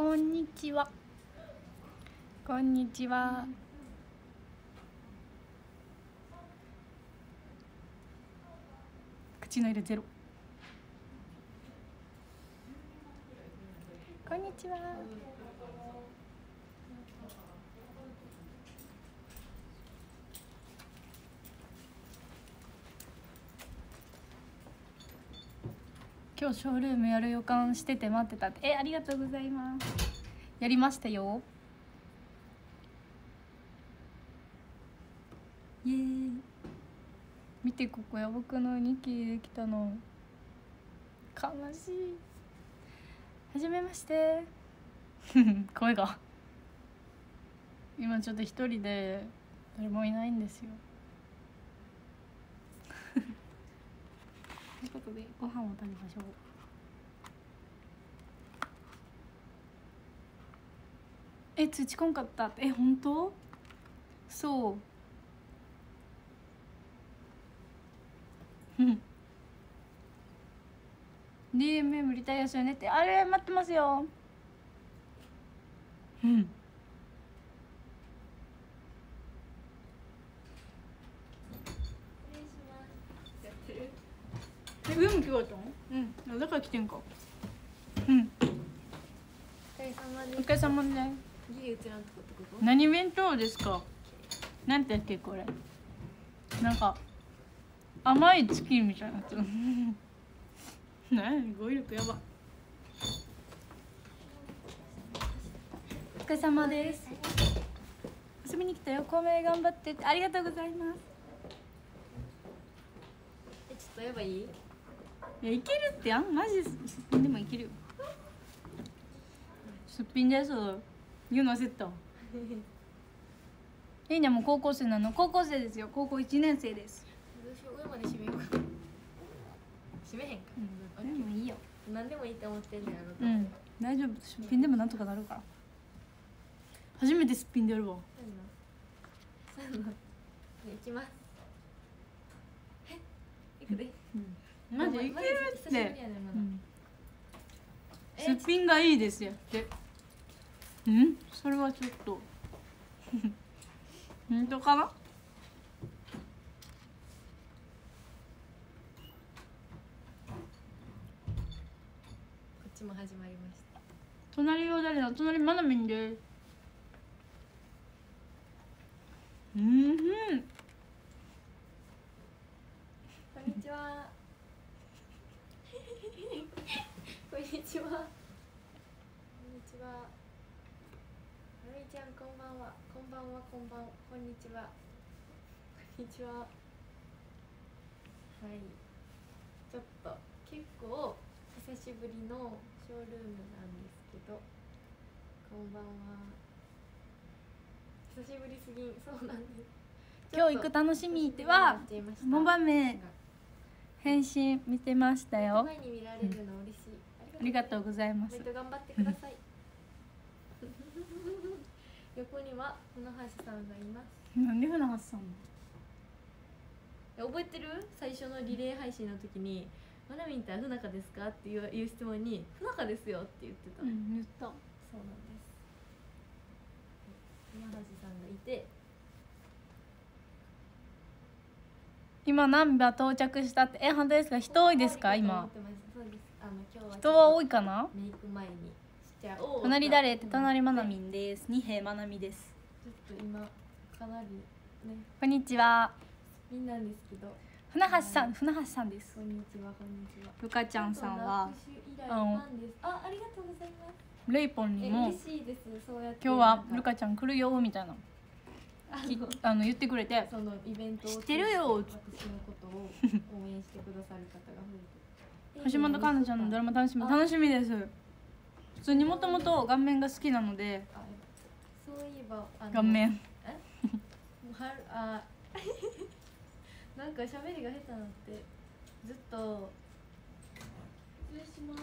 こんにちは。こんにちは。口の色ゼロ。こんにちは。今日ショールームやる予感してて待ってたって。ありがとうございます。やりましたよ。イエーイ。見て、ここや僕のニキできたの。悲しい。はじめまして声が今ちょっと一人で誰もいないんですよということでご飯を食べましょう。通知こんかったって。本当？そうDMM リタイアするねって。あれ待ってますよ。上も今日だったの？だから来てんか。お疲れ様です。何弁当ですか？なんてやっけこれ。なんか甘いチキンみたいなやつ何語彙力やば。お疲れ様です。遊びに来たよ。米頑張ってって。ありがとうございます。 ちょっとやばい？いや、いけるって。マジですっぴんでもいけるよ。すっぴんです言うの焦ったいいね。もう高校生なの？高校生ですよ。高校1年生です。 どうしよう、上まで締めようか。締めへんか。 でもいいよ。 何でもいいって思ってんねん。 大丈夫。すっぴんでもなんとかなるから。初めてすっぴんでやるわ。 そうやな。行きます。行くで。 マジいけるって。すっぴんがいいですよってそれはちょっと本当かな。こっちも始まりました。 隣は誰だ？隣まなみんです。 こんにちは。こんにちは。こんにちは。はるみちゃん、こんばんは。こんばんは。こんばんは。こんにちは。こんにちは。はい。ちょっと結構久しぶりのショールームなんですけど。こんばんは。久しぶりすぎん。そうなんです。 今日行く楽しみではモバメ返信見てましたよ。 前に見られるの嬉しい。 ありがとうございます。 頑張ってください。横には船橋さんがいます。 なんで船橋さん覚えてる？最初のリレー配信の時に「まなみんって不仲ですか？」っていう質問に「不仲ですよ」って言ってた。 言った。 そうなんです。船橋さんがいて、 今難波到着したって。本当ですか？人多いですか？今そうです。今日は人は多いかな。 メイク前に隣誰って？隣まなみんです。二平まなみです。 ちょっと今かなりね。 こんにちは。 みんなんですけど。 船橋さん、船橋さんです。 こんにちは、こんにちは。 ルカちゃんさんはありがとうございます。 レイポンにも嬉しいです。そうやって今日はルカちゃん来るよみたいな言ってくれて、 そのイベントを知ってるよ。 私のことを応援してくださる方が増えて。 橋本環奈ちゃんのドラマ楽しみです。普通にもともと顔面が好きなので。 そういえば顔面なんか喋りが下手なってずっと失礼します。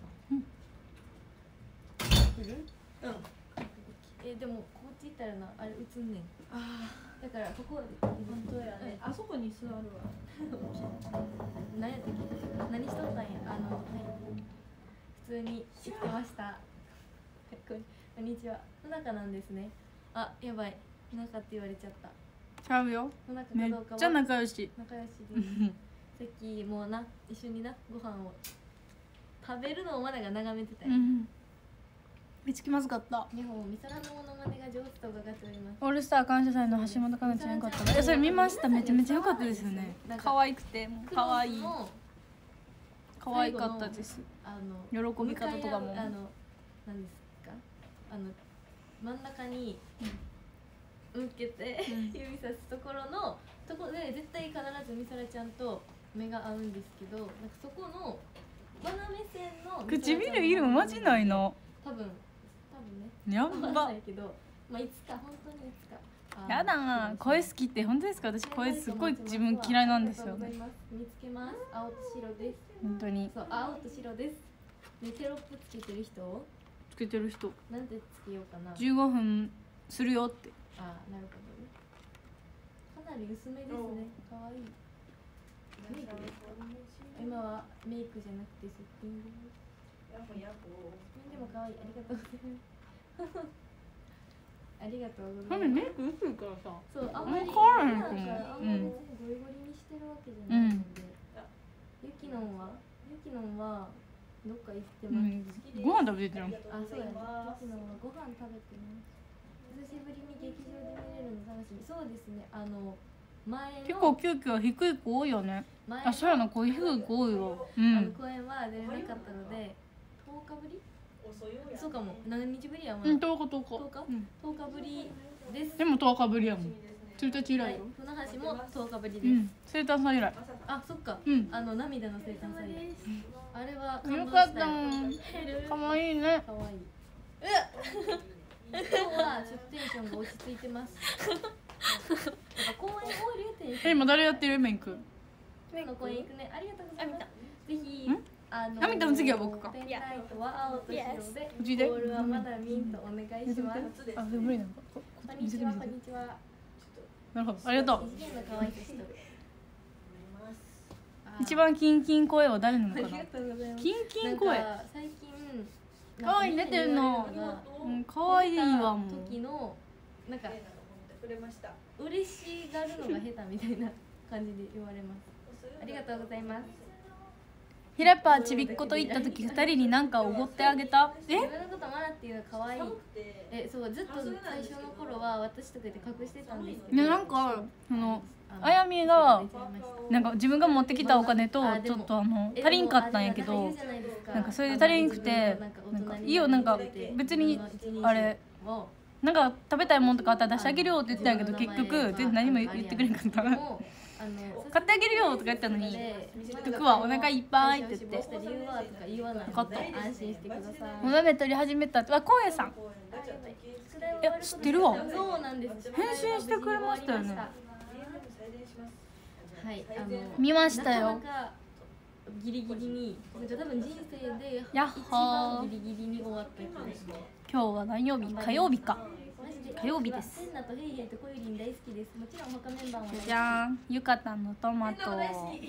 来る？でもこっち行ったらな、あれ映んねん。だからここ本当やね。 あそこに座るわ。 何やったっけ？何しとったんや。はい。普通に知ってました。 こんにちは。不仲なんですね。あ、やばい。不仲って言われちゃった。 ちゃうよ。 不仲かめっどうかはちゃ仲良し。 仲良しです。さっきもうな、一緒にな、ご飯を食べるのをまだが眺めてたよ。 めっちゃ気まずかった。 日本みそらのモノマネが上手と伺っております。 オールスター感謝祭の橋本環奈ちゃんよかった。それ見ました。めちゃめちゃ良かったですよね。可愛くてもう可愛い。可愛かったです。喜び方とかも。 何ですか。真ん中に向けて指さすところで絶対必ずみそらちゃんと目が合うんですけど、なんかそこの斜め線の唇色マジないの。 多分ね。 やわかんばないけど、まあいつか本当にいつか。 やだな。声好きって本当ですか？私声すごい自分嫌いなんですよね。 見つけます。青と白です。 本当に。 そう、青と白です。でテロップつけてる人？ つけてる人。 なんてつけようかな。 15分するよって。 あ、なるほどね。かなり薄めですね。可愛い。メイクですか？今はメイクじゃなくてすっぴんです。でも可愛い。ありがとうございます。ありがとうございます。 メイク薄いからさ。 そう、あんまり変わらへんと思う。 あんまり別にゴリゴリにしてるわけじゃないので。ゆきのんはどっか行ってます。 ご飯食べてる。 あ、そうやね。ゆきのんはご飯食べてます。久しぶりに劇場で見れるの楽しみ。そうですね。前の結構急遽低い子多いよね。あ、そうやな、こういう低い子多いよ。 公演は出れなかったので、10日ぶり？そうかも。何日ぶりやもん。 10日。 10日ぶりです。 でも10日ぶりやもん。1日以来よ。 船橋も10日ぶりです。 生誕祭以来。 あ、そっか。涙の生誕祭。あれはよかった。可愛いね。 可愛い。今日はちょっとテンションが落ち着いてます。公演終わりやテンション。 今誰やってるメイク？ メイク公演行くね。ありがとうございます。ぜひ。 涙の次は僕か。 ペンライトは青と白で、ボールはまだミントお願いします。 あ、でも無理なのか。 こんにちは、こんにちは。 なるほど、ありがとう。 異次元の可愛い人。 一番キンキン声は誰なのかな。 ありがとうございます。 キンキン声。 最近可愛い出てるの。可愛いわもう。 時のなんか嬉しがるのが下手みたいな感じで言われます。ありがとうございます。 ヒラパーちびっこと行った時2人に何かおごってあげた。 自分のことマナっていうの可愛い。そうずっと最初の頃は私とかで隠してたんですけど。 なんかあやみがなんか自分が持ってきたお金とちょっと足りんかったんやけど、なんかそれで足りんくて、なんかいいよ、なんか別にあれなんか食べたいもんとかあったら出してあげるよって言ってたんやけど、結局全然何も言ってくれんかった。買ってあげるよとか言ったのに、結局はお腹いっぱいって言って。分かった。お鍋取り始めたって。あ、こうやさん。いや、知ってるわ。 そうなんです。 返信してくれましたよね。 はい、 見ましたよ。 ギリギリに、多分人生でやっほー。 ギリギリに終わった気がします。 今日は何曜日？火曜日か。火曜日です。 センナとヘイヘイとコユリン大好きです。もちろん他メンバーも。 じゃん、ゆかたんのトマト。 うわ、やめろやめろ。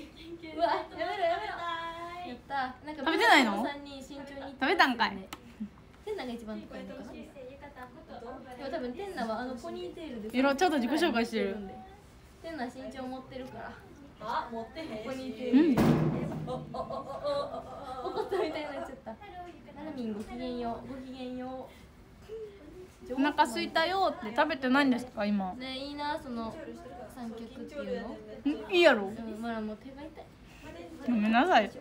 やった。なんか食べてないの？食べたんかい。 テンナが一番高いのかな。でも多分テンナはポニーテールで。 ちょっと自己紹介してる。 テンナ身長持ってるから。 あ、持ってへん。 ポニーテール。怒ったみたいになっちゃった。ナナミンごきげんよう。ごきげんよう。 お腹空いたよって食べてないんですか今？ ね、いいな、その三脚っていうの。 いいやろ。 まだもう手が痛い。 ごめんなさい。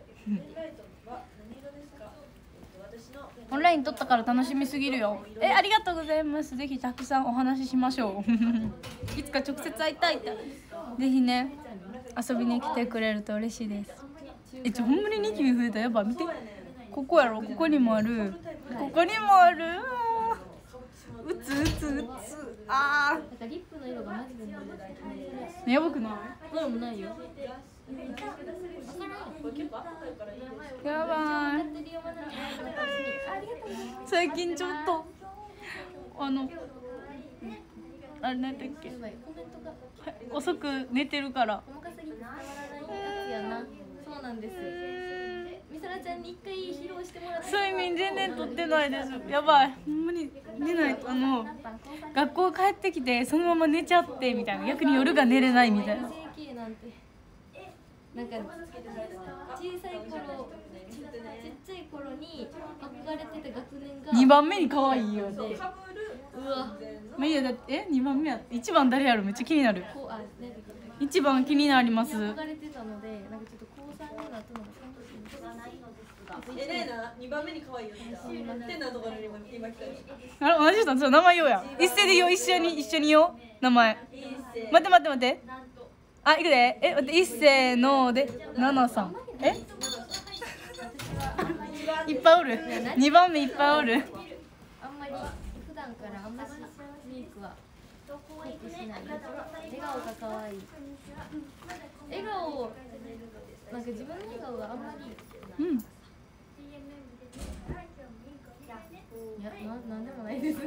オンライン撮ったから楽しみすぎるよ。ありがとうございます。ぜひたくさんお話ししましょう。いつか直接会いたいって。ぜひね、遊びに来てくれると嬉しいです。ほんまにニキビ増えた。やっぱ見て。ここやろ。ここにもある。ここにもある。うつうつうつ。ああ。 なんかリップの色がマジでやばくない？ そうもないよ。 やばい。最近ちょっとあれなんだっけ。遅く寝てるから。 細かすぎて伝わらないやつやな。そうなんです。みさらちちゃんに一回披露してもらって。 睡眠全然とってないです。やばい、ほんまに寝ないと学校帰ってきてそのまま寝ちゃってみたいな、逆に夜が寝れないみたいな。 JK なんてなんか小さい頃ちっちゃい頃に憧れてた学年が 2番目に可愛いよ。 うわまあいいや、だって2番目や1番誰やろ、めっちゃ気になる。 こうあね 1番気になります。 憧れてたのでなんかちょっと高3になったのがレーナ2番目に可愛いよってテンナとかで今来たよ。 あれ同じ人、ちょっと名前言おうや。一斉で言おう、一緒に言おう名前。待ってあ、いくで。待って、一斉のでナナさん。いっぱいおる。2番目いっぱいおる。 あんまり普段からあんまりメイクは濃くしない。笑顔が可愛い。笑顔なんか自分の笑顔があんまりいやなんでもないです。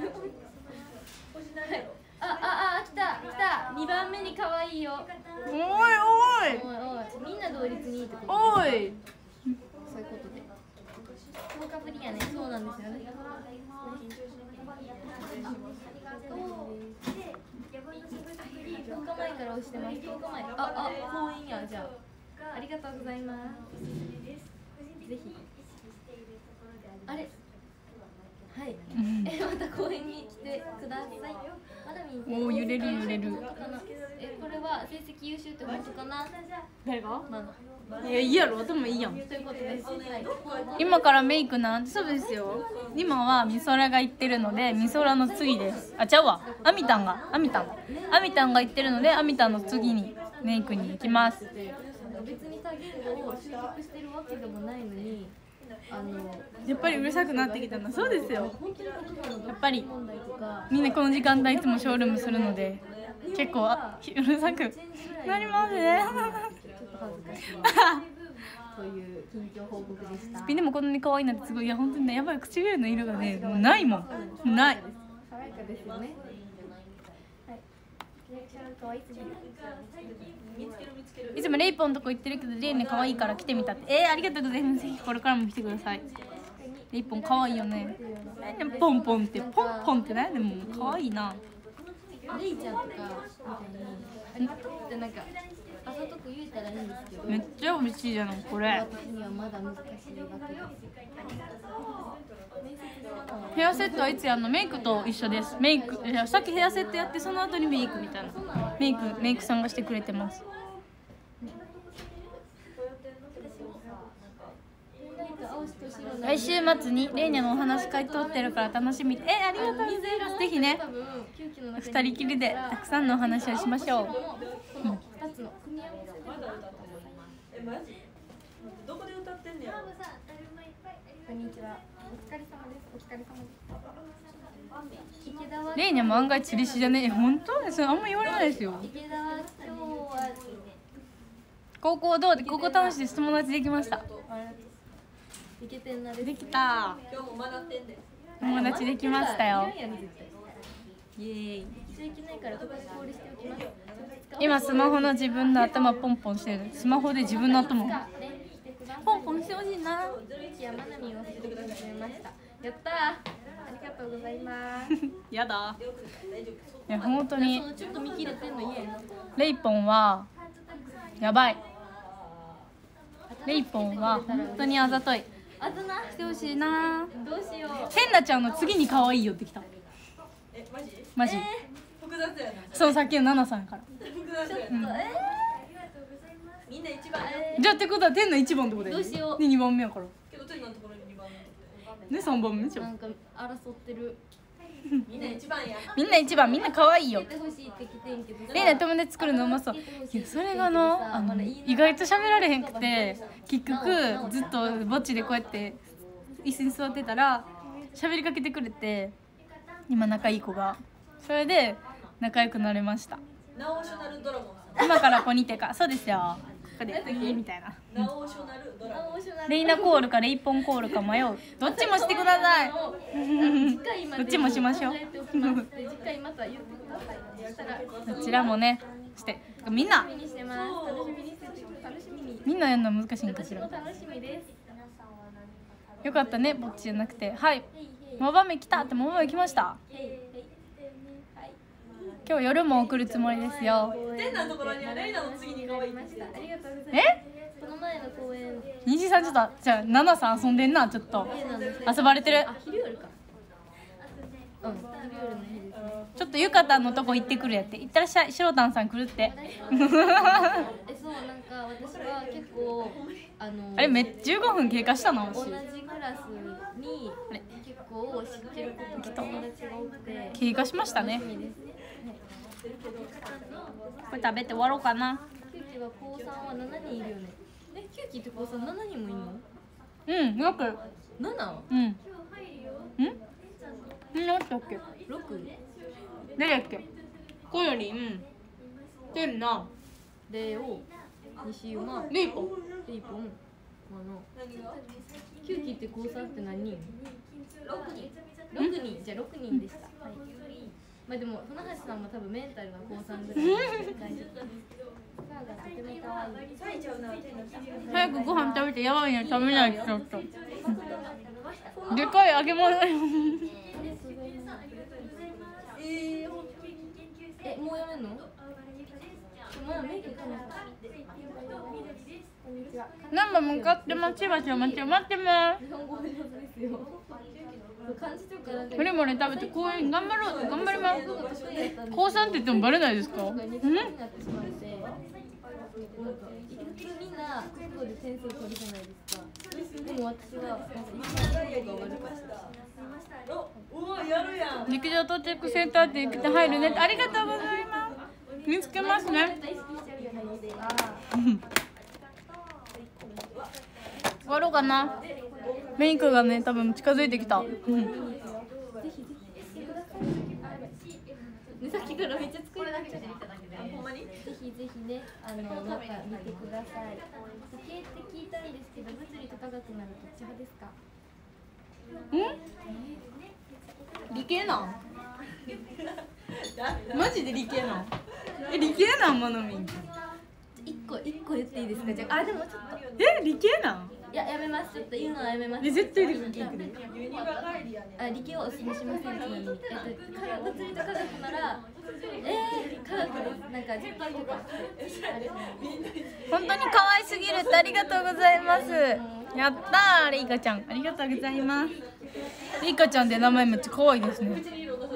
来た2番目に可愛いよ。 おいみんな同率にってこと。 おいそういうことで。10日ぶりやね。そうなんですよね。10日前から押してます。10日前。公演やじゃあ。ありがとうございます。ぜひ。あれ。はい。また公園に来てください。まだみんおー、揺れる。 これは成績優秀ってことかな。 誰が？ まいや、いいやろ、頭いいやん。 ということです。 今からメイクなんて。そうですよ。今はみそらが行ってるので、みそらの次です。あ、ちゃうわ。アミタンが行ってるので、アミタンの次にメイクに行きます。 別に多言語を習得してるわけでもないのに。 やっぱりうるさくなってきたな。そうですよ。やっぱり問題とかみんなこの時間帯いつもショールームするので結構うるさくなりますね。 ちょっと恥ずかしいという近況報告でした。 スピンでもこんなに可愛いなってすごい。いや本当にね、やばい、唇の色がねもうないもん。ない。 爽やかですよね。はい。リアクション可愛すぎる。 いつもレイポンとこ行ってるけどレイね可愛いから来てみたって。ありがとうございます。ぜひこれからも来てください。レイポン可愛いよね。ポンポンってね、でも可愛いな。 レイちゃんとかみたいにってなんかあざとく言えたらいいんですけど、 めっちゃ美味しいじゃんこれ。 私にはまだ難しいわけです。 ヘアセットはいつやんの？メイクと一緒です。メイクさっきヘアセットやってその後にメイクみたいな。メイクさんがしてくれてます。来週末にレイニャのお話会撮ってるから楽しみ。ありがとうございます。ぜひね、2人きりでたくさんのお話をしましょう。 どこで歌ってんねや。 こんにちは。お疲れ様です。お疲れ様です。 レイニャも案外釣り師じゃね。本当？それあんま言われないですよ。 池田は今日は高校どうで？高校楽しいです。友達できました。 いけてんなです。 できた。 今日も学んでんで。 友達できましたよ。イエーイ。今スマホの自分の頭ポンポンしてる。スマホで自分の頭ポンポンしてほしいな。 やったー。ありがとうございます。 やだ。いや本当にちょっと見切れてんの嫌や。 レイポンはやばい。レイポンは本当にあざとい。 あざなしてほしいな。 どうしよう。 センナちゃんの次に可愛いよってきた。マジ？ 複雑やな。 そう、さっきのナナさんから。 複雑やな。みんな一番。 じゃあってことは天の1番ってことだよね。 どうしよう。 で2番目やから。 けど天のところに2番で3番目じゃん。 なんか争ってる。 みんな一番や。 みんな1番、みんな可愛いよ。 欲しいって来てんけど。 レイナ友達作るのうまそう。いやそれが意外と喋られへんくて、結局ずっと墓地でこうやって椅子に座ってたら喋りかけてくれて、今仲いい子がそれで仲良くなれました。 ナオショナルドラゴンさん。 今からポニテか。そうですよ。ここでみたいな。 ナオショナルドラゴン。 レイナコールかレイポンコールか迷う。どっちもしてください。どっちもしましょう。 次回また言ってください。したらどちらもねしてみんな楽しみにしてます。楽しみにみんなやるの難しいんかしら。 楽しみです。 よかったね、ぼっちじゃなくて。はい、モバメ来たってモバメ来ました。今日夜も送るつもりですよ。 天のところにはレイナの次に可愛いました。ありがとうございます。 え？ この前の公園。 虹さんちょっとじゃあナナさん遊んでんな、ちょっと遊ばれてる。 あ、昼夜か。うん、昼夜の日ですね。 ちょっとゆかたんのとこ行ってくるやって。行ったらっしゃい、しろたんさん来るって。 そう、なんか私は結構あれ15分経過したの？ 同じクラスに結構知ってる友達が多くて経過しましたね。これ食べて終わろうかな。 キューキは高3は7人いるよね。キューキって高3 7人もいるの？ うん、よく 7？ うん何だっけ？ 6？ 誰だっけ？こよりんてんなレオ、西馬、 レイポンキューキって高3って何人？6人じゃあ6人でした。まあでも船橋さんも多分メンタルが高3ぐらいの感じ。 早くご飯食べて、やばいね、食べないとちょっとでかい揚げ物もうやめんの？まだメイクかな。 ナンバ向かってます。しばしお待ちを待ってます。 日本語上手ですよ。 これもね、食べて公園頑張ろう、頑張ります。高3って言ってもバレないですか？うん？ 普通みんな国語で点数取るじゃないですか。でも私は陸上到着センターって行って入るね。ありがとうございます。見つけますね。終わろうかな。メイクがね、多分近づいてきた。 さっきからめっちゃ作りなくちゃ。ほんまに？ぜひぜひね、中見てください。理系って聞いたんですけど、物理と科学ならどっち派ですか？ 理系なんマジで理系なん理系なんまなみん。 一個言っていいですか？じゃあ、でもちょっと理系なん？ いや、やめます。ちょっと言うのはやめます。 絶対理系。 理系はお勧めしません。ちなみに物理と科学なら科学なんか実験とか本当に可愛すぎるってありがとうございます。やったー、レイカちゃんありがとうございます。レイカちゃんって名前めっちゃ可愛いですね。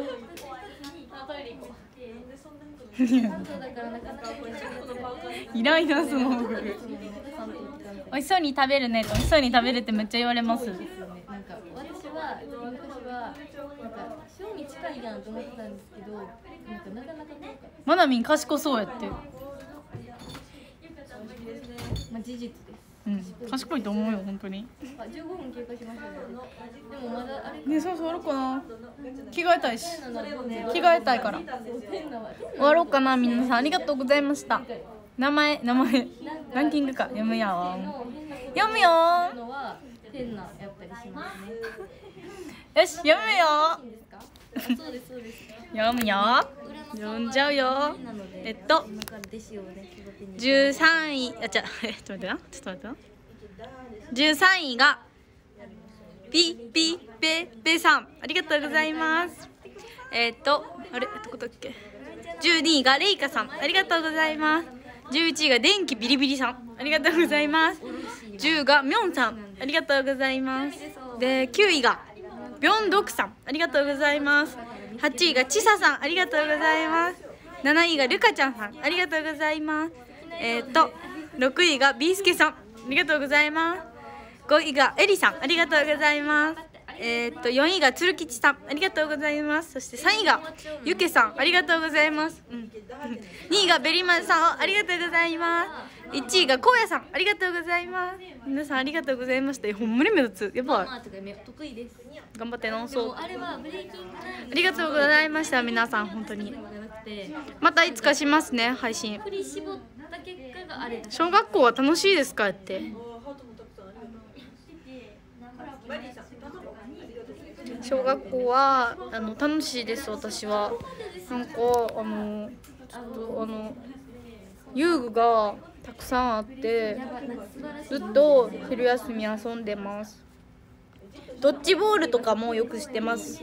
いらんなその方が美味しそうに食べるね、美味しそうに食べるってめっちゃ言われます。 なんか私は昔はなんか塩に近いなと思ってたんですけど、なかなかまなみん賢そうやって。 まあ事実です。 賢いと思うよ本当に。 あ、15分経過しましたね。でもまだあれね、そうそうあるかな。着替えたいし。着替えたいから。終わろうかな。皆さんありがとうございました。名前ランキングか読むやん。読むよー。よし読むよ。読むよ。読んじゃうよ。13位、あ、ちょっと待ってな。13位がピペペさん、ありがとうございます。あれどこだっけ。12位がレイカさん、ありがとうございます。11位が電気ビリビリさん、ありがとうございます。10位がミョンさん、ありがとうございます。で9位がビョンドクさん、ありがとうございます。8位がチサさん、ありがとうございます。7位がルカちゃんさん、ありがとうございます。6位がビースケさん、ありがとうございます。5位がエリさん、ありがとうございます。4位が鶴吉さん、ありがとうございます。そして3位がゆけさん、ありがとうございます。2位がベリマンさん、ありがとうございます。1位がこうやさん、ありがとうございます。皆さんありがとうございました。ほんまに目立つ。やばい。頑張っての。そう。ありがとうございました。皆さん本当に。またいつかしますね、配信。小学校は楽しいですかって。小学校は楽しいです。私はなんか遊具がたくさんあってずっと昼休み遊んでます。 ドッジボールとかもよくしてます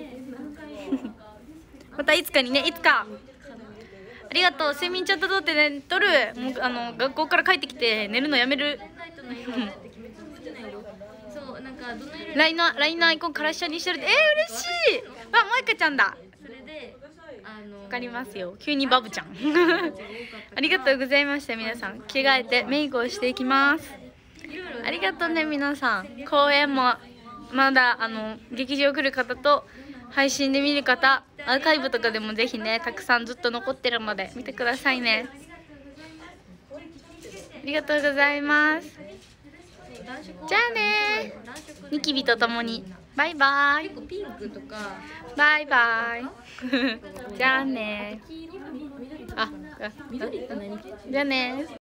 またいつかにね、いつか。ありがとう。睡眠ちゃんと撮ってね、撮る。もう学校から帰ってきて寝るのやめる。LINE のアイコンから一緒にしてるって、嬉しい。わ、萌香ちゃんだ。わかりますよ。急にバブちゃんありがとうございました。皆さん着替えてメイクをしていきます。ありがとうね皆さん。公演もまだ劇場来る方と配信で見る方、アーカイブとかでもぜひね、たくさんずっと残ってるので見てくださいね。ありがとうございます。じゃあね、ニキビとともにバイバイ。バイバイじゃあね。じゃあね。